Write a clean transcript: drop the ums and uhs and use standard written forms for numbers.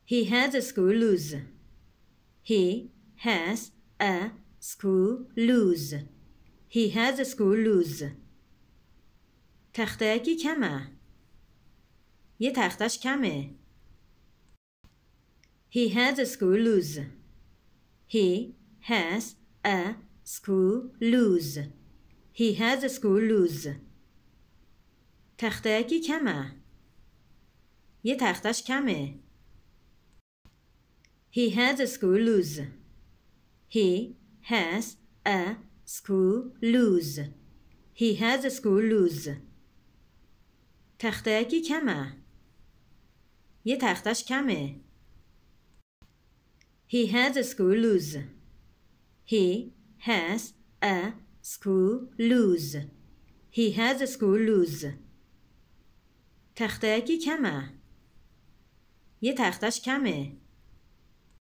He has a screw loose. He has a screw loose. He has a screw loose. تخته‌کی کمه. یه تختش کمه. He has a screw loose. He has a screw loose. He has a screw loose. تخته‌کی کمه. یه تختش کمه. He has a screw loose. He has a screw loose. He has a screw loose. تخته‌کی کمه. یه تختش کمه. He has a screw loose. He has a screw loose. He has a screw loose. تخته‌کی کمه. یه تختش کمه.